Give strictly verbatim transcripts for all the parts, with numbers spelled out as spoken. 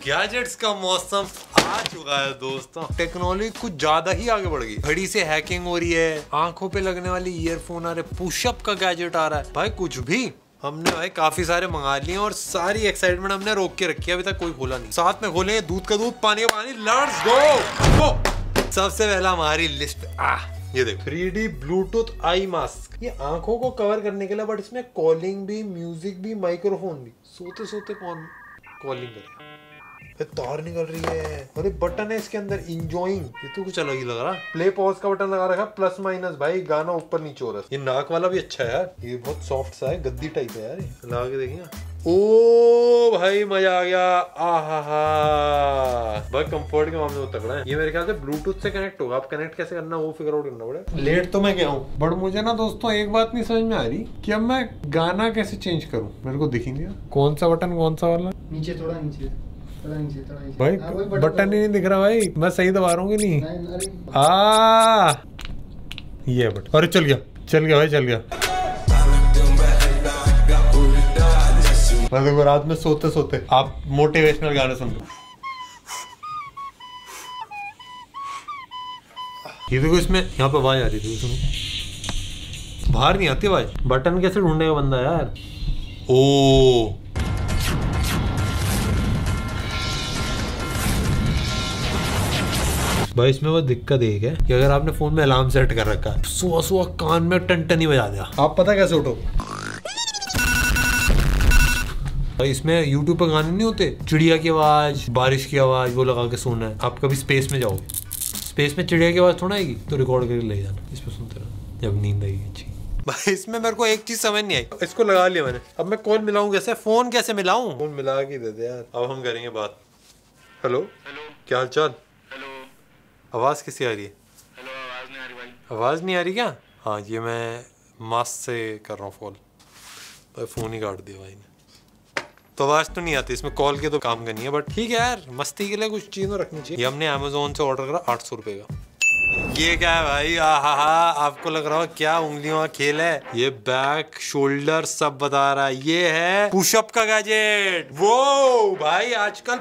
Gadgets का मौसम आ चुका है दोस्तों। टेक्नोलॉजी कुछ ज्यादा ही आगे बढ़ गई। घड़ी से हैकिंग हो रही है, आंखों पे लगने वाली ईयरफोन आ रहे, पुशअप का गैजेट आ रहा है। भाई कुछ भी हमने भाई काफी सारे मंगा लिए और सारी एक्साइटमेंट हमने रोक के रखी है, अभी तक कोई खोला नहीं। साथ में खोले दूध का दूध, पानी का पानी। Let's go. सबसे पहला हमारी लिस्ट पे आ ये देखो, three D Bluetooth eye mask. ये आंखों को कवर करने के लिए, बट इसमें कॉलिंग भी, म्यूजिक भी, माइक्रोफोन भी। सोते सोते कौन कॉलिंग करे? तार निकल रही है। अरे बटन है इसके अंदर, इंजॉइंग। ये तो कुछ अलग ही लग रहा है। प्ले पॉज का बटन लगा रखा, प्लस माइनस। भाई गाना ऊपर नीचे हो रहा है। ये नाक वाला भी अच्छा है यार, ये बहुत सॉफ्ट सा है, गद्दी टाइप है यार। ये लगा के देखिए। ओ भाई मजा आ गया। आहा भाई कंफर्ट के मामले में तगड़ा है। ये मेरे ख्याल से ब्लूटूथ से कनेक्ट होगा। आप कनेक्ट कैसे करना वो फिगर आउट करना पड़ेगा। लेट तो मैं गया हूँ, बट मुझे ना दोस्तों एक बात नहीं समझ में आ रही कि अब मैं गाना कैसे चेंज करूँ। मेरे को दिख ही नहीं रहा कौन सा बटन कौन सा वाला। नीचे थोड़ा नीचे नीचे, नीचे। भाई बटन, बटन ही नहीं दिख रहा भाई। मैं सही दबा रहा हूँ कि नहीं? आ ये बटन। अरे चल गया चल गया भाई, चल गया। मैं देखो रात में सोते सोते आप मोटिवेशनल गाने सुन लो। ये देखो इसमें यहाँ पे आवाज आ रही थी, सुनो। बाहर नहीं आती आवाज। बटन कैसे ढूंढेगा बंदा यार। ओ भाई इसमें वो दिक्कत एक है कि अगर आपने फोन में अलार्म सेट कर रखा है, सुबह सुबह कान में टन टन ही बजा दिया, आप पता कैसे उठो? भाई इसमें यूट्यूब पर गाने नहीं होते, चिड़िया की आवाज, बारिश की आवाज, वो लगा के सोना है। आप कभी स्पेस में जाओगे, स्पेस में चिड़िया की आवाज थोड़ा आएगी, तो रिकॉर्ड करके ले जाना, इस पर सुनते रहना जब नींद आएगी अच्छी। भाई इसमें मेरे को एक चीज समझ नहीं आई। इसको लगा लिया मैंने, अब मैं कॉल मिलाऊं कैसे? फोन कैसे मिलाऊं? फोन मिला के दे दे यार। अब हम करेंगे बात। हेलो हेलो, क्या हाल चाल? आवाज कैसी आ रही है? हेलो, आवाज नहीं आ रही भाई। आवाज नहीं आ रही क्या? हाँ ये मैं मास्क से कर रहा हूँ कॉल। भाई फोन ही काट दिया भाई ने। तो आवाज तो नहीं आती इसमें, कॉल के तो काम करनी है, बट ठीक है यार, मस्ती के लिए कुछ चीज तो रखनी चाहिए। ये हमने अमेजोन से ऑर्डर करा आठ सौ रुपए का। ये क्या है भाई? आहा हा, आपको लग रहा हो क्या उंगलियों का खेल है? ये बैक शोल्डर सब बता रहा है। ये है पुशअप का गैजेट। वो भाई आजकल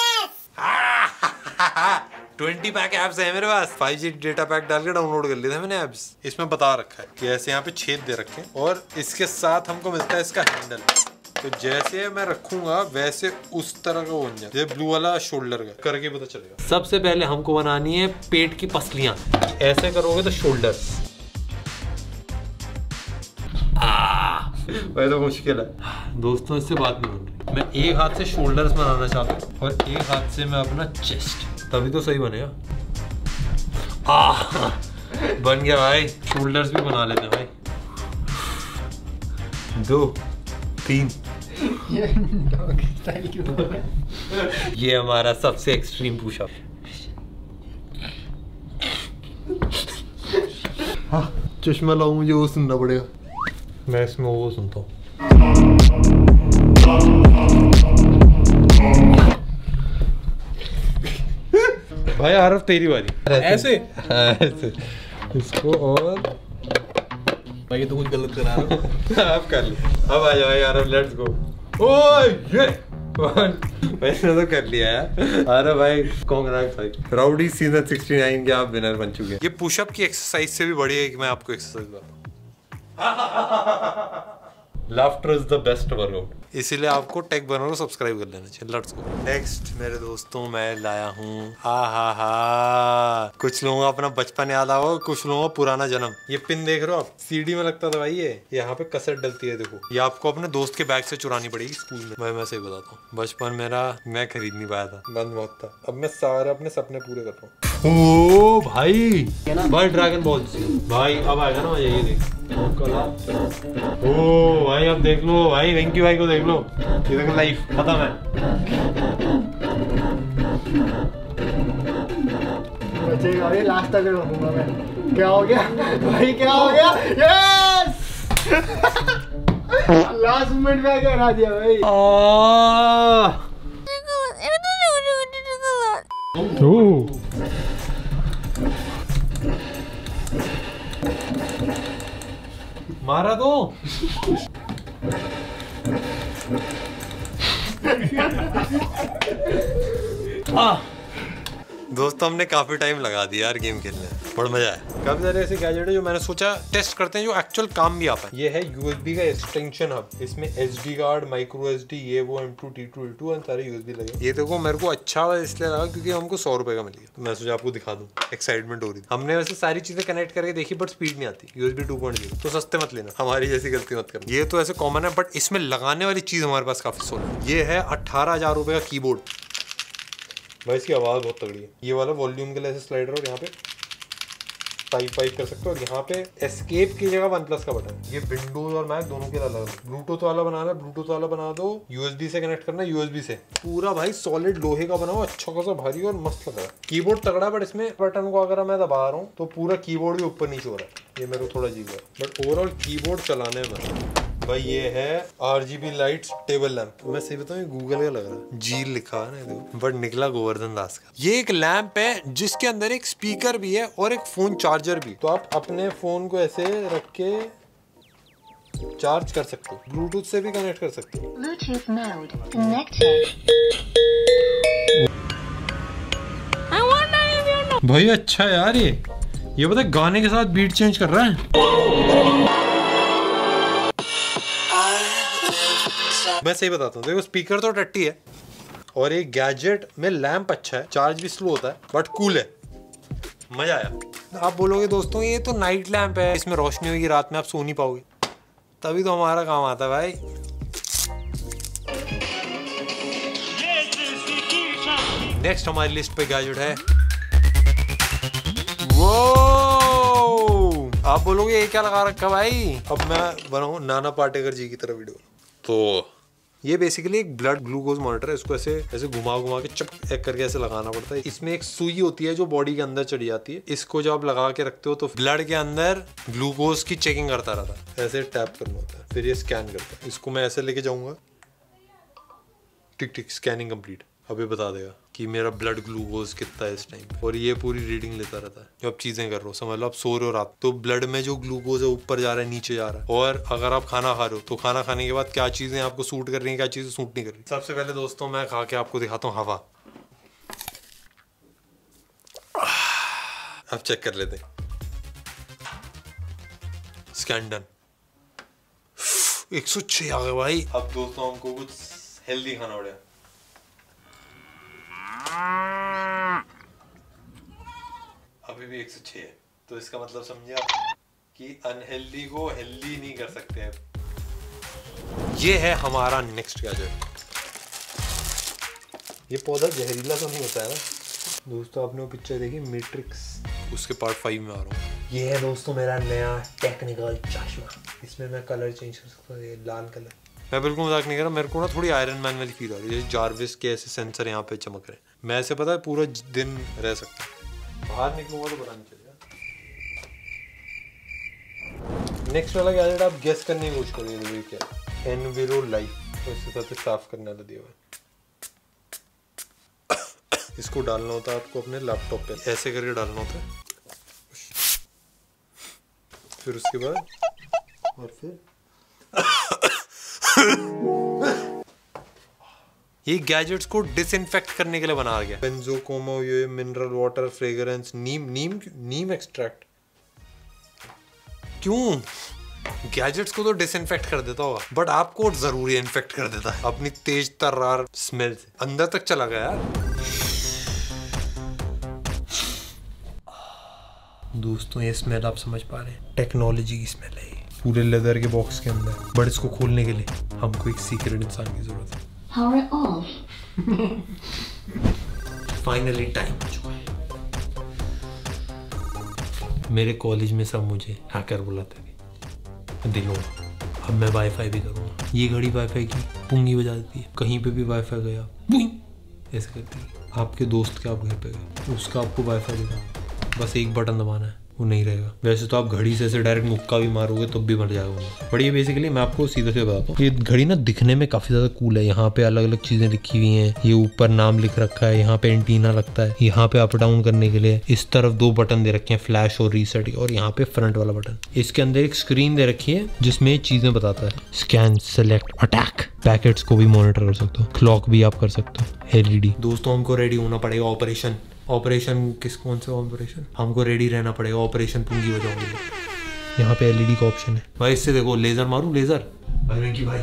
ट्वेंटी पैक एप्स है मेरे पास। फाइव जी डेटा पैक डाल के डाउनलोड कर लिए थे मैंने एप्स। इसमें बता रखा है कि ऐसे यहाँ पे छेद दे रखे हैं और इसके साथ हमको मिलता है इसका हैंडल। तो जैसे मैं रखूंगा वैसे उस तरह का बन जाए। ये ब्लू वाला शोल्डर का करके पता चलेगा। सबसे पहले हमको बनानी है पेट की पसलियां। ऐसे करोगे तो शोल्डर। वह तो मुश्किल है दोस्तों, इससे बात नहीं बन रही। मैं एक हाथ से शोल्डर्स बनाना चाहता हूँ और एक हाथ से मैं अपना चेस्ट, तभी तो सही बनेगा। आ, बन गया भाई। शोल्डर्स भी बना लेते हैं भाई। दो तीन। ये हमारा सबसे एक्सट्रीम पुशअप। हाँ, चश्मा लाऊं, मुझे वो सुनना पड़ेगा। मैं इसमें वो सुनता हूँ। भाई आरफ तेरी बारी। ऐसे ऐसे इसको और भाई तो कुछ गलत करा रहा हूँ। आप कर लो। अब आ जाओ यार, लेट्स गो। ओए ये मैंने तो कर लिया यार। अरे भाई कांग्रेट्स भाई, राउडी सीजन सिक्सटी नाइन के आप विनर बन चुके हैं। ये पुशअप की एक्सरसाइज से भी बड़ी है कि मैं आपको एक्सरसाइज बताऊं। Laughter is the best workout, इसीलिए आपको टेक बनर को सब्सक्राइब कर लेना चाहिए। Let's go. नेक्स्ट मेरे दोस्तों मैं लाया हूँ, आहा हा, कुछ लोगों का अपना बचपन याद आओ, कुछ लोगों का पुराना जन्म। ये पिन देख रहे हो आप, सीडी में लगता था भाई। ये यहाँ पे कसर डलती है, देखो। ये आपको अपने दोस्त के बैग से चुरानी पड़ेगी स्कूल में। मैं मैं सही बताता हूँ, बचपन मेरा मैं खरीद नहीं पाया था, बंद बहुत था। अब मैं सारे अपने सपने पूरे कर रहा हूँ। ओ भाई भाई ड्रैगन बॉल भाई, अब आएगा ना ये देख। ओ भाई अब देख लो भाई, वेंकी भाई को देख लो, ये देखो लाइफ खत्म है। बचेगा ये लास्ट तक रहूंगा मैं। क्या हो गया भाई, क्या हो गया? यस लास्ट मोमेंट में क्या करा दिया भाई। ओ मारा दो। दोस्तों हमने काफी टाइम लगा दिया यार गेम खेलने, बड़ा मजा आया। काफी सारे ऐसे गैजेट है जो मैंने सोचा टेस्ट करते हैं जो एक्चुअल काम भी आता है। ये है यूएसबी का एक्सटेंशन हब, इसमें एसडी कार्ड, माइक्रो एसडी, ये वो M two T two two सारे यूएसबी लगे। ये देखो मेरे को अच्छा इसलिए लगा क्योंकि हमको सौ रुपए का मिल गया, तो मैं सोचा आपको दिखा दूं, एक्साइटमेंट हो रही थी। हमने वैसे सारी चीजें कनेक्ट करके देखी बट स्पीड नहीं आती यूएसबी टू पॉइंट ज़ीरो, तो सस्ते मत लेना, हमारी जैसी गलती मत करना। ये तो ऐसे कॉमन है बट इसमें लगाने वाली चीज हमारे पास काफी सोल है। ये है अट्ठारह हजार रुपए का कीबोर्ड, भाई इसकी आवाज़ बहुत तगड़ी है। ये वाला वॉल्यूम के लिए ऐसे स्लाइडर, और यहाँ पे टाइप वाइप कर सकते हो, और यहाँ पे एस्केप की जगह वन प्लस का बटन। ये विंडोज और मैक दोनों के अलग अलग। ब्लूटूथ वाला बनाना है, ब्लूटूथ वाला बना दो, यूएसबी से कनेक्ट करना है, यूएसबी से। पूरा भाई सॉलिड लोहे का बनाओ, अच्छा खासा भारी और मस्त लग रहा है। कीबोर्ड तगड़ा, बट इसमें बटन को अगर मैं दबा रहा हूँ तो पूरा कीबोर्ड भी ऊपर नीचे हो रहा है, ये मेरे को थोड़ा अजीब है, बट ओवरऑल कीबोर्ड चलाने में। भाई ये है आरजीबी लाइट्स टेबल लैंप, मैं सही बताऊं ये गूगल का लग रहा है, जी लिखा है ना, बट निकला गोवर्धन दास का। ये एक लैंप है जिसके अंदर एक स्पीकर भी है और एक फोन चार्जर भी, तो आप अपने फोन को ऐसे रख के चार्ज कर सकते हो, ब्लूटूथ से भी कनेक्ट कर सकते हो। Bluetooth mode connected. भाई अच्छा यार, ये ये पता गाने के साथ बीट चेंज कर रहा है। मैं सही बताता हूँ, देखो स्पीकर तो टट्टी है और ये गैजेट में लैंप अच्छा है, चार्ज भी स्लो होता है बट कूल है, मजा आया। आप बोलोगे दोस्तों ये तो नाइट लैंप है, इसमें रोशनी होगी, रात में आप सो नहीं पाओगे, तभी तो हमारा काम आता है भाई। नेक्स्ट हमारी लिस्ट पे गैजेट है वो, आप बोलोगे ये क्या लगा रखा भाई। अब मैं बनाऊं नाना पाटेकर जी की तरह वीडियो, तो ये बेसिकली एक ब्लड ग्लूकोज मॉनिटर है, इसको ऐसे ऐसे घुमा घुमा के चप एक करके ऐसे लगाना पड़ता है। इसमें एक सुई होती है जो बॉडी के अंदर चढ़ी जाती है, इसको जब आप लगा के रखते हो तो ब्लड के अंदर ग्लूकोज की चेकिंग करता रहता है, ऐसे टैप करना होता है, फिर ये स्कैन करता है। इसको मैं ऐसे लेके जाऊंगा, टिक टिक स्कैनिंग कंप्लीट, अभी बता देगा कि मेरा ब्लड ग्लूकोज कितना है इस टाइम, और ये पूरी रीडिंग लेता रहता है। जो आप चीजें कर रहे हो, समझ लो आप सो रहे हो रात, तो ब्लड में जो ग्लूकोज है ऊपर जा रहा है, नीचे जा रहा है। और अगर आप खाना खा रहे हो तो खाना खाने के बाद क्या चीजें आपको सूट कर रही हैं, क्या चीजें सूट नहीं कर रही। सबसे पहले दोस्तों मैं खा के आपको दिखाता हूँ हवा, अब चेक कर लेते हैं। स्कैन डन, एक सौ छह आ गए भाई। अब दोस्तों हमको कुछ हेल्दी खाना पड़ेगा। अभी भी एक सौ छह है, तो इसका मतलब समझे आप कि अनहेल्दी को हेल्दी नहीं कर सकते हैं। ये है हमारा नेक्स्ट गैजेट। ये पौधा जहरीला तो नहीं होता है ना दोस्तों, आपने वो पिक्चर देखी मैट्रिक्स, उसके पार्ट फाइव में आ रहा हूँ। ये है दोस्तों मेरा नया टेक्निकल चश्मा, इसमें मैं कलर चेंज कर सकता हूँ, ये लाल कलर। मैं बिल्कुल मजाक नहीं कर रहा, मेरे को ना थोड़ी आयरन मैन वाली फील आ रही है, जैसे जारविस के ऐसे सेंसर यहाँ पे चमक रहे हैं। मैं ऐसे पता है पूरा दिन रह सकता हूँ, बाहर निकलूंगा तो पता नहीं चलेगा। नेक्स्ट वाला गैजेट आप गेस करने की कोशिश करिए क्या, एनविरो लाइफ, तो इसके साथ साफ करने वाला दिया हुआ है। इसको डालना होता है आपको अपने लैपटॉप पे, ऐसे करके डालना होता है, फिर उसके बाद और फिर ये गैजेट्स को डिसइंफेक्ट करने के लिए बनाया गया। बेंजोकोमो, ये मिनरल वाटर, फ्रेग्रेंस, नीम नीम नीम एक्सट्रैक्ट। क्यों? गैजेट्स को तो डिसइंफेक्ट कर देता होगा, बट आपको जरूरी इन्फेक्ट कर देता है अपनी तेज तर्रार स्मेल से, अंदर तक चला गया यार। दोस्तों ये स्मेल आप समझ पा रहे हैं, टेक्नोलॉजी की स्मेल है, पूरे लेदर के बॉक्स के अंदर, बट इसको खोलने के लिए हमको एक सीक्रेट इंसान की जरूरत है। Power off. फाइनली टाइम हो चुका है। मेरे कॉलेज में सब मुझे हैकर बुलाते थे, दिलों, अब मैं वाईफाई भी करूँगा। ये घड़ी वाईफाई की पुंगी बजा देती है, कहीं पे भी वाईफाई गया पुंग ऐसे करती है। आपके दोस्त के आप घर पे गए, उसका आपको वाईफाई देगा, बस एक बटन दबाना है, वो नहीं रहेगा। वैसे तो आप घड़ी से ऐसे डायरेक्ट मुक्का भी मारोगे तो भी मर जाएगा। बट ये बेसिकली मैं आपको सीधे से बताता हूँ, ये घड़ी ना दिखने में काफी ज्यादा कूल है। यहाँ पे अलग अलग चीजें लिखी हुई हैं, ये ऊपर नाम लिख रखा है, यहाँ पे एंटीना लगता है, यहाँ पे अप डाउन करने के लिए इस तरफ दो बटन दे रखे हैं, फ्लैश और रीसेट, और यहाँ पे फ्रंट वाला बटन। इसके अंदर एक स्क्रीन दे रखी है जिसमें चीजें बताता है, स्कैन, सेलेक्ट, अटैक, पैकेट्स को भी मॉनिटर कर सकते हो, क्लॉक भी आप कर सकते हो, एलईडी। दोस्तों हमको रेडी होना पड़ेगा ऑपरेशन ऑपरेशन किस कौन सा ऑपरेशन, हमको रेडी रहना पड़ेगा ऑपरेशन पुंगी हो जाओगे। यहाँ पे एलईडी का ऑप्शन है भाई, इससे देखो लेजर मारूं, लेजर भाई वेंकी भाई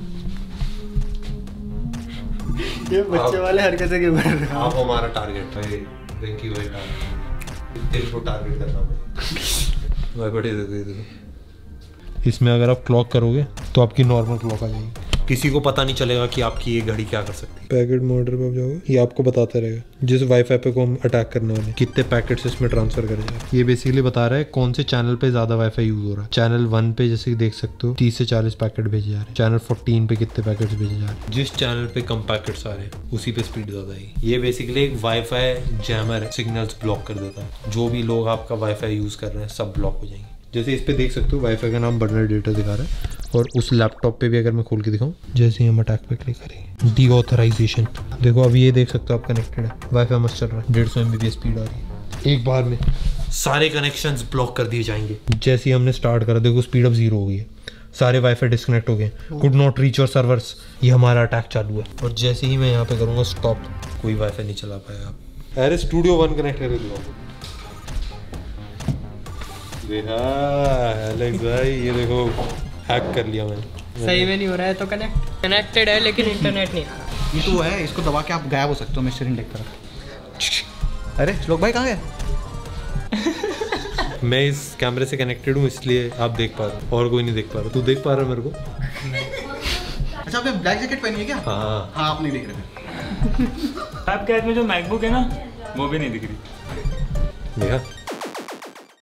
ये बच्चे वाले हरकतें क्यों कर रहे हैं आप? हमारा टारगेट भाई वेंकी भाई, दिल को टारगेट करना पड़ेगा भाई। बड़े देखो देखो, इसमें अगर आप क्लॉक करोगे तो आपकी नॉर्मल क्लॉक आ जाएगी, किसी को पता नहीं चलेगा कि आपकी ये घड़ी क्या कर सकती है। पैकेट मॉनिटर पे आप जाओगे, ये आपको बताता रहेगा जिस वाईफाई पे को हम अटैक करने वाले कितने पैकेट्स इसमें ट्रांसफर करे जाए। ये बेसिकली बता रहा है कौन से चैनल पे ज्यादा वाईफाई यूज हो रहा है। चैनल वन पे जैसे कि देख सकते हो तीस से चालीस पैकेट भेजे जा रहे हैं, चैनल फोर्टीन पे कितने पैकेट्स भेजे जा रहे हैं। जिस चैनल पे कम पैकेट्स आ रहे हैं उसी पे स्पीड ज्यादा है। ये बेसिकली एक वाईफाई जैमर है, सिग्नल्स ब्लॉक कर देता है। जो भी लोग आपका वाईफाई यूज कर रहे हैं सब ब्लॉक हो जाएंगे। जैसे इस पे देख सकते हो वाईफाई का नाम बर्नर डेटा दिखा रहा है, और उस लैपटॉप पे भी अगर मैं खोल के दिखाऊं, जैसे हम अटैक पे क्लिक करेंगे डी ऑथराइजेशन, देखो अभी ये देख सकते हो आप कनेक्टेड है, वाईफाई मस्त चल रहा है, डेढ़ सौ M B P S speed आ रही है। एक बार में सारे कनेक्शंस ब्लॉक कर दिए जाएंगे। जैसे ही हमने स्टार्ट करा देखो स्पीड अब जीरो हो गई है, सारे वाईफाई डिस्कनेक्ट हो गए, could not reach your servers, ये हमारा अटैक चालू है। और जैसे ही मैं यहाँ पे करूँगा स्टॉप, कोई वाईफाई नहीं चला पाएगा। अरे स्टूडियो वन कनेक्ट करके दिखाओ एलेक्स भाई, ये देखो हैक कर लिया मैंने। सही में नहीं हो रहा है तो कनेक्ट कनेक्टेड है लेकिन इंटरनेट नहीं आ रहा। ये तो है, इसको दबा के आप गायब हो सकते हो मिस्टर इंडेक पर। अरे श्लोक भाई कहाँ गए? मैं इस कैमरे से कनेक्टेड हूँ इसलिए आप देख पा रहे हो, और कोई नहीं देख पा रहा। तू देख पा रहा है मेरे को? अच्छा आपने ब्लैक जैकेट पहनी है क्या? हाँ हाँ आप नहीं देख रहे। आपके हाथ में जो मैकबुक है ना वो भी नहीं दिख रही। देखा